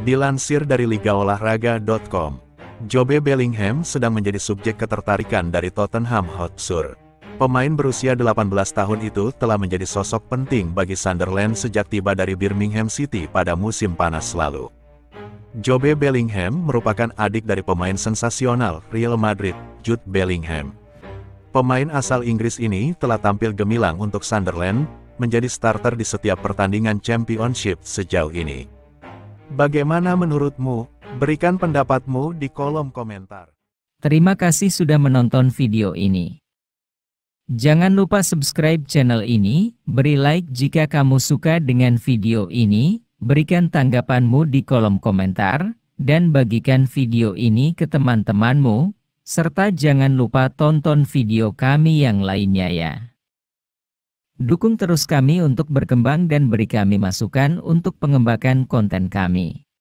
Dilansir dari ligaolahraga.com, Jobe Bellingham sedang menjadi subjek ketertarikan dari Tottenham Hotspur. Pemain berusia 18 tahun itu telah menjadi sosok penting bagi Sunderland sejak tiba dari Birmingham City pada musim panas lalu. Jobe Bellingham merupakan adik dari pemain sensasional Real Madrid, Jude Bellingham. Pemain asal Inggris ini telah tampil gemilang untuk Sunderland, menjadi starter di setiap pertandingan Championship sejauh ini. Bagaimana menurutmu? Berikan pendapatmu di kolom komentar. Terima kasih sudah menonton video ini. Jangan lupa subscribe channel ini, beri like jika kamu suka dengan video ini, berikan tanggapanmu di kolom komentar, dan bagikan video ini ke teman-temanmu, serta jangan lupa tonton video kami yang lainnya ya. Dukung terus kami untuk berkembang dan beri kami masukan untuk pengembangan konten kami.